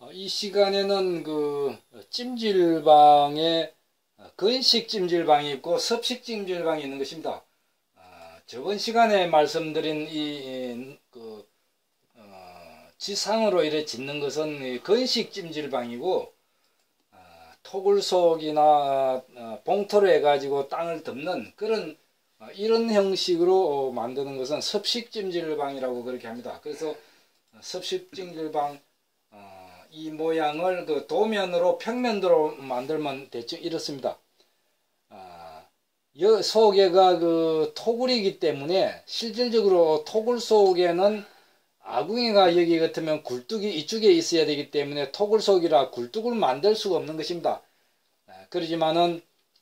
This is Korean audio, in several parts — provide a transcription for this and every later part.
이 시간에는 그 찜질방에 건식 찜질방이 있고 습식 찜질방이 있는 것입니다. 저번 시간에 말씀드린 지상으로 이래 짓는 것은 건식 찜질방이고, 토굴속이나 봉토로 해가지고 땅을 덮는 그런 이런 형식으로 만드는 것은 습식 찜질방이라고 그렇게 합니다. 그래서 습식 찜질방 이 모양을 그 도면으로 평면도로 만들면 대충 이렇습니다. 속에가 그 토굴이기 때문에 실질적으로 토굴 속에는 아궁이가 여기 같으면 굴뚝이 이쪽에 있어야 되기 때문에 토굴 속이라 굴뚝을 만들 수가 없는 것입니다. 그러지만은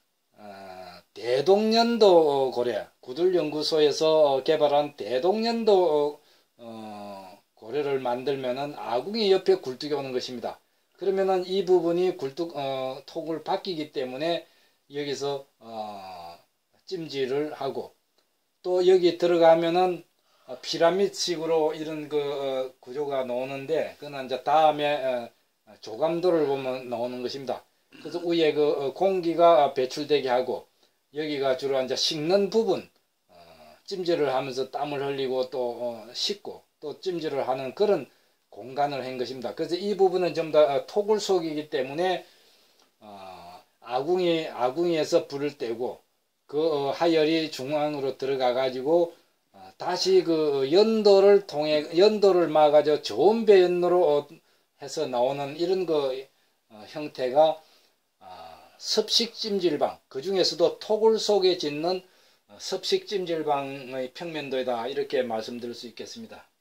대동년도 고래 구들연구소에서 개발한 대동년도 고래를 만들면은 아궁이 옆에 굴뚝이 오는 것입니다. 그러면은 이 부분이 토굴 바뀌기 때문에 여기서 찜질을 하고, 또 여기 들어가면은 피라미드식으로 이런 구조가 나오는데, 그건 이제 다음에 조감도를 보면 나오는 것입니다. 그래서 위에 공기가 배출되게 하고, 여기가 주로 이제 식는 부분, 찜질을 하면서 땀을 흘리고 또 씻고 또 찜질을 하는 그런 공간을 한 것입니다. 그래서 이 부분은 전부 다 토굴 속이기 때문에 아궁이에서 불을 떼고 그 하열이 중앙으로 들어가 가지고 다시 그 연도를 막아서 좋은 배연로로 해서 나오는 이런 형태가 습식 찜질방, 그 중에서도 토굴 속에 짓는 습식 찜질방의 평면도이다, 이렇게 말씀드릴 수 있겠습니다.